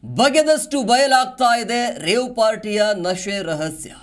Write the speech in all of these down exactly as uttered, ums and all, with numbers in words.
ಬಗೆದಷ್ಟು ಬಯಲಾಗ್ತಾ ಇದೆ ರೇವ್ ಪಾರ್ಟಿಯ ನಶೆ ರಹಸ್ಯ.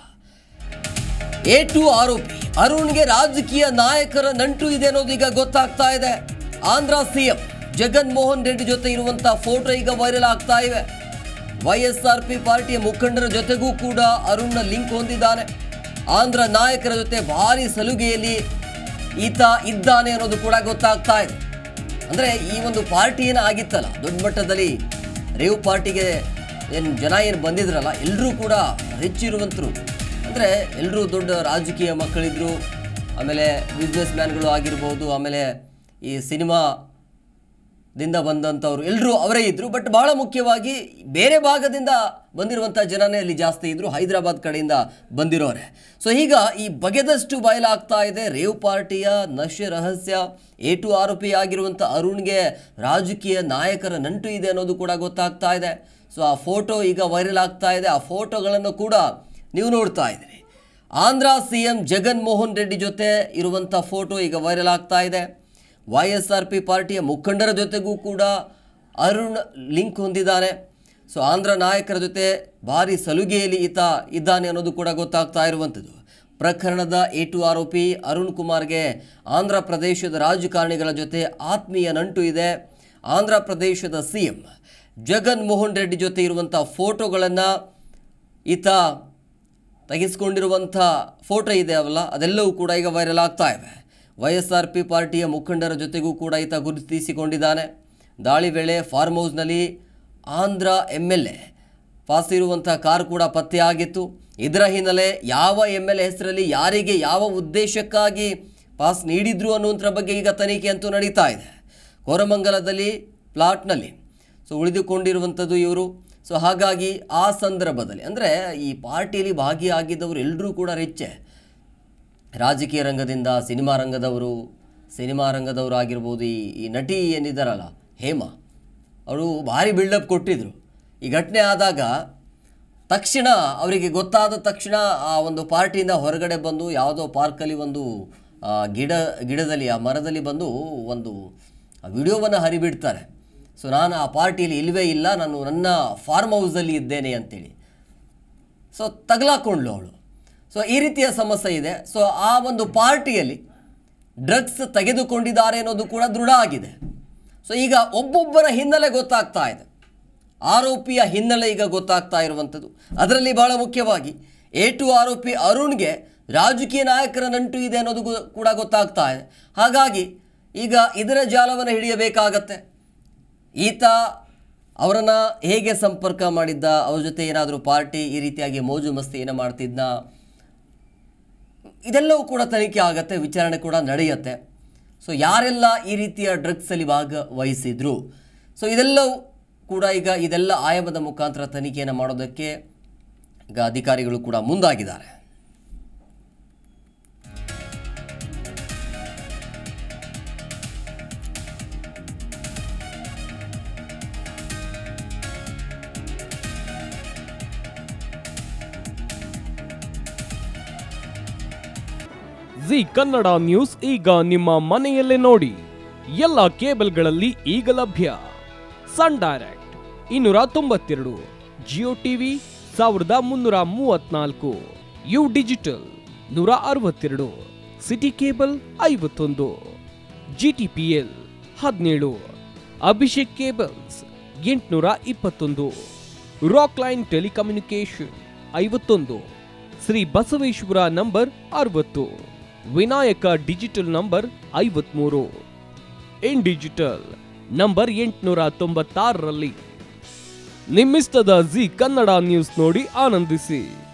ಎ ಟು ಆರೋಪಿ ಅರುಣ್ಗೆ ರಾಜಕೀಯ ನಾಯಕರ ನಂಟು ಇದೆ ಅನ್ನೋದು ಈಗ ಗೊತ್ತಾಗ್ತಾ ಇದೆ. ಆಂಧ್ರ ಸಿಎಂ ಜಗನ್ ಮೋಹನ್ ರೆಡ್ಡಿ ಜೊತೆ ಇರುವಂತಹ ಫೋಟೋ ಈಗ ವೈರಲ್ ಆಗ್ತಾ ಇವೆ. ವೈಎಸ್ಆರ್ ಪಿ ಪಾರ್ಟಿಯ ಮುಖಂಡರ ಜೊತೆಗೂ ಕೂಡ ಅರುಣ್ನ ಲಿಂಕ್ ಹೊಂದಿದ್ದಾನೆ. ಆಂಧ್ರ ನಾಯಕರ ಜೊತೆ ಭಾರಿ ಸಲುಗೆಯಲ್ಲಿ ಈತ ಇದ್ದಾನೆ ಅನ್ನೋದು ಕೂಡ ಗೊತ್ತಾಗ್ತಾ ಇದೆ. ಅಂದರೆ ಈ ಒಂದು ಪಾರ್ಟಿ ಏನು ಆಗಿತ್ತಲ್ಲ, ದೊಡ್ಡ ಮಟ್ಟದಲ್ಲಿ ರೇವ್ ಪಾರ್ಟಿಗೆ ಏನು ಜನ ಏನು ಬಂದಿದ್ರಲ್ಲ, ಎಲ್ಲರೂ ಕೂಡ ಹೆಚ್ಚಿರುವಂತರು. ಅಂದರೆ ಎಲ್ಲರೂ ದೊಡ್ಡ ರಾಜಕೀಯ ಮಕ್ಕಳಿದ್ರು, ಆಮೇಲೆ ಬಿಸ್ನೆಸ್ ಮ್ಯಾನ್ಗಳು ಆಗಿರ್ಬೋದು, ಆಮೇಲೆ ಈ ಸಿನಿಮಾದಿಂದ ಬಂದಂಥವ್ರು ಎಲ್ಲರೂ ಅವರೇ ಇದ್ದರು. ಬಟ್ ಭಾಳ ಮುಖ್ಯವಾಗಿ ಬೇರೆ ಭಾಗದಿಂದ ಬಂದಿರುವಂಥ ಜನನೇ ಅಲ್ಲಿ ಜಾಸ್ತಿ ಇದ್ದರು, ಹೈದರಾಬಾದ್ ಕಡೆಯಿಂದ ಬಂದಿರೋರೆ. ಸೊ ಈಗ ಈ ಬಗೆದಷ್ಟು ಬಯಲಾಗ್ತಾ ಇದೆ ರೇವ್ ಪಾರ್ಟಿಯ ನಶೆ ರಹಸ್ಯ. ಎ ಟು ಆರೋಪಿ ಆಗಿರುವಂಥ ಅರುಣ್ಗೆ ರಾಜಕೀಯ ನಾಯಕರ ನಂಟು ಇದೆ ಅನ್ನೋದು ಕೂಡ ಗೊತ್ತಾಗ್ತಾ ಇದೆ. ಸೊ ಆ ಫೋಟೋ ಈಗ ವೈರಲ್ ಆಗ್ತಾ ಇದೆ. ಆ ಫೋಟೋಗಳನ್ನು ಕೂಡ ನೀವು ನೋಡ್ತಾ ಇದ್ದೀರಿ. ಆಂಧ್ರ ಸಿ ಎಂ ಜಗನ್ ಮೋಹನ್ ರೆಡ್ಡಿ ಜೊತೆ ಇರುವಂಥ ಫೋಟೋ ಈಗ ವೈರಲ್ ಆಗ್ತಾ ಇದೆ. ವೈ ಎಸ್ ಆರ್ ಪಿ ಪಾರ್ಟಿಯ ಮುಖಂಡರ ಜೊತೆಗೂ ಕೂಡ ಅರುಣ್ ಲಿಂಕ್ ಹೊಂದಿದ್ದಾನೆ. ಸೊ ಆಂಧ್ರ ನಾಯಕರ ಜೊತೆ ಭಾರಿ ಸಲುಗೆಯಲ್ಲಿ ಈತ ಇದ್ದಾನೆ ಅನ್ನೋದು ಕೂಡ ಗೊತ್ತಾಗ್ತಾ ಇರುವಂಥದ್ದು. ಪ್ರಕರಣದ ಎ ಟು ಆರೋಪಿ ಅರುಣ್ ಕುಮಾರ್ಗೆ ಆಂಧ್ರ ಪ್ರದೇಶದ ರಾಜಕಾರಣಿಗಳ ಜೊತೆ ಆತ್ಮೀಯ ನಂಟು ಇದೆ. ಆಂಧ್ರ ಪ್ರದೇಶದ ಸಿ ಎಂ ಜಗನ್ ಮೋಹನ್ ರೆಡ್ಡಿ ಜೊತೆ ಇರುವಂಥ ಫೋಟೋಗಳನ್ನು ಈತ ತೆಗೆಸ್ಕೊಂಡಿರುವಂಥ ಫೋಟೋ ಇದೆ ಅವಲ್ಲ, ಅದೆಲ್ಲವೂ ಕೂಡ ಈಗ ವೈರಲ್ ಆಗ್ತಾ ಇವೆ. ವೈ ಎಸ್ ಆರ್ ಪಿ ಪಾರ್ಟಿಯ ಮುಖಂಡರ ಜೊತೆಗೂ ಕೂಡ ಈತ ಗುರುತಿಸಿಕೊಂಡಿದ್ದಾನೆ. ದಾಳಿ ವೇಳೆ ಫಾರ್ಮ್ ಹೌಸ್ನಲ್ಲಿ Andhra M L A pass ಇರುವಂಥ ಕಾರು ಕೂಡ ಪತ್ತೆಯಾಗಿತ್ತು. ಇದರ ಹಿನ್ನೆಲೆ ಯಾವ ಎಮ್ ಎಲ್ ಎ ಹೆಸರಲ್ಲಿ ಯಾರಿಗೆ ಯಾವ ಉದ್ದೇಶಕ್ಕಾಗಿ ಪಾಸ್ ನೀಡಿದ್ರು ಅನ್ನುವಂಥರ ಬಗ್ಗೆ ಈಗ ತನಿಖೆ ಅಂತೂ ನಡೀತಾ ಇದೆ. ಕೋರಮಂಗಲದಲ್ಲಿ ಪ್ಲಾಟ್ನಲ್ಲಿ ಸೊ ಉಳಿದುಕೊಂಡಿರುವಂಥದ್ದು ಇವರು. ಸೊ ಹಾಗಾಗಿ ಆ ಸಂದರ್ಭದಲ್ಲಿ ಅಂದರೆ ಈ ಪಾರ್ಟಿಯಲ್ಲಿ ಭಾಗಿಯಾಗಿದ್ದವರು ಎಲ್ಲರೂ ಕೂಡ ರಿಚ್ಚೆ. ರಾಜಕೀಯ ರಂಗದಿಂದ ಸಿನಿಮಾ ರಂಗದವರು ಸಿನಿಮಾ ರಂಗದವರು ಆಗಿರ್ಬೋದು. ಈ ಈ ನಟಿ ಏನಿದ್ದಾರಲ್ಲ ಹೇಮಾ, ಅವರು ಭಾರಿ ಬಿಲ್ಡಪ್ ಕೊಟ್ಟಿದ್ದರು. ಈ ಘಟನೆ ಆದಾಗ ತಕ್ಷಣ ಅವರಿಗೆ ಗೊತ್ತಾದ ತಕ್ಷಣ ಆ ಒಂದು ಪಾರ್ಟಿಯಿಂದ ಹೊರಗಡೆ ಬಂದು ಯಾವುದೋ ಪಾರ್ಕಲ್ಲಿ ಒಂದು ಗಿಡ ಗಿಡದಲ್ಲಿ ಆ ಮರದಲ್ಲಿ ಬಂದು ಒಂದು ವಿಡಿಯೋವನ್ನು ಹರಿಬಿಡ್ತಾರೆ. ಸೊ ನಾನು ಆ ಪಾರ್ಟಿಯಲ್ಲಿ ಇಲ್ಲವೇ ಇಲ್ಲ, ನಾನು ನನ್ನ ಫಾರ್ಮ್ ಹೌಸಲ್ಲಿ ಇದ್ದೇನೆ ಅಂತೇಳಿ. ಸೊ ತಗಲಾಕೊಂಡ್ಳು ಅವಳು. ಸೊ ಈ ರೀತಿಯ ಸಮಸ್ಯೆ ಇದೆ. ಸೊ ಆ ಒಂದು ಪಾರ್ಟಿಯಲ್ಲಿ ಡ್ರಗ್ಸ್ ತೆಗೆದುಕೊಂಡಿದ್ದಾರೆ ಅನ್ನೋದು ಕೂಡ ದೃಢ ಆಗಿದೆ. ಸೊ ಈಗ ಒಬ್ಬೊಬ್ಬರ ಹಿನ್ನೆಲೆ ಗೊತ್ತಾಗ್ತಾ ಇದೆ. ಆರೋಪಿಯ ಹಿನ್ನೆಲೆ ಈಗ ಗೊತ್ತಾಗ್ತಾ ಇರುವಂಥದ್ದು. ಅದರಲ್ಲಿ ಭಾಳ ಮುಖ್ಯವಾಗಿ ಎ ಟು ಆರೋಪಿ ಅರುಣ್ಗೆ ರಾಜಕೀಯ ನಾಯಕರ ನಂಟು ಇದೆ ಅನ್ನೋದು ಕೂಡ ಗೊತ್ತಾಗ್ತಾ ಇದೆ. ಹಾಗಾಗಿ ಈಗ ಇದರ ಜಾಲವನ್ನು ಹಿಡಿಯಬೇಕಾಗತ್ತೆ. ಈತ ಅವರನ್ನು ಹೇಗೆ ಸಂಪರ್ಕ ಮಾಡಿದ್ದ, ಅವ್ರ ಜೊತೆ ಏನಾದರೂ ಪಾರ್ಟಿ ಈ ರೀತಿಯಾಗಿ ಮೋಜು ಮಸ್ತಿ ಏನೋ ಮಾಡ್ತಿದ್ದ, ಇದೆಲ್ಲವೂ ಕೂಡ ತನಿಖೆ ಆಗುತ್ತೆ, ವಿಚಾರಣೆ ಕೂಡ ನಡೆಯುತ್ತೆ. ಸೊ ಯಾರೆಲ್ಲ ಈ ರೀತಿಯ ಡ್ರಗ್ಸಲ್ಲಿ ಭಾಗವಹಿಸಿದ್ರು, ಸೊ ಇದೆಲ್ಲವೂ ಕೂಡ ಈಗ ಇದೆಲ್ಲ ಆಯಾಮದ ಮುಖಾಂತರ ತನಿಖೆಯನ್ನು ಮಾಡೋದಕ್ಕೆ ಈಗ ಅಧಿಕಾರಿಗಳು ಕೂಡ ಮುಂದಾಗಿದ್ದಾರೆ. ಜಿ ಕನ್ನಡ ನ್ಯೂಸ್ ಈಗ ನಿಮ್ಮ ಮನೆಯಲ್ಲೇ ನೋಡಿ. ಎಲ್ಲ ಕೇಬಲ್ಗಳಲ್ಲಿ ಈಗ ಲಭ್ಯ. ಸನ್ ಡೈರೆಕ್ಟ್ ಇನ್ನೂರ ತೊಂಬತ್ತೆರಡು, ಜಿಯೋ ಟಿವಿ ಸಾವಿರದ ಮುನ್ನೂರ ಮೂವತ್ನಾಲ್ಕು, ಯು ಡಿಜಿಟಲ್ ನೂರ ಅರವತ್ತೆರಡು, ಸಿಟಿ ಕೇಬಲ್ ಐವತ್ತೊಂದು, ಜಿ ಟಿ ಪಿ ಎಲ್ ಹದಿನೇಳು, ಅಭಿಷೇಕ್ ಕೇಬಲ್ಸ್ ಎಂಟುನೂರ ಇಪ್ಪತ್ತೊಂದು, ರಾಕ್ ಲೈನ್ ಟೆಲಿಕಮ್ಯುನಿಕೇಶನ್ ಐವತ್ತೊಂದು, ಶ್ರೀ ಬಸವೇಶ್ವರ ನಂಬರ್ ಅರವತ್ತು, ವಿನಾಯಕ ಡಿಜಿಟಲ್ ನಂಬರ್ ಐವತ್ಮೂರು, ಇನ್ ಡಿಜಿಟಲ್ ನಂಬರ್ ಎಂಟುನೂರ ತೊಂಬತ್ತಾರರಲ್ಲಿ. ನಿಮ್ಮಿಸ್ತದ ಜಿ ಕನ್ನಡ ನ್ಯೂಸ್ ನೋಡಿ ಆನಂದಿಸಿ.